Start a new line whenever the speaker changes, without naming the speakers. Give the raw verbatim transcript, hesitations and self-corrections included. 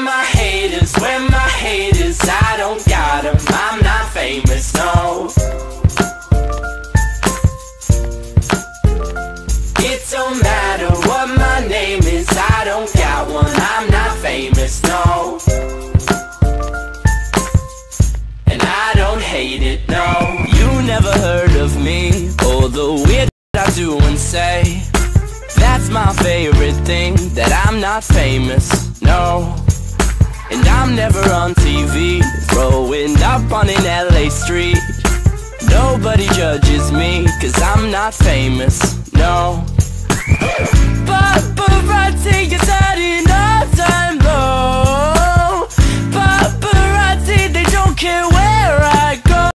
my haters? Where my haters? I don't got them, I'm not famous, no. It don't matter what my name is, I don't got one, I'm not famous, no. And I don't hate it, no. You never heard of me, or the weird I do and say. That's my favorite thing, that I'm not famous, no. And I'm never on T V, throwing up on an L A street. Nobody judges me, cause I'm not famous, no. Paparazzi, you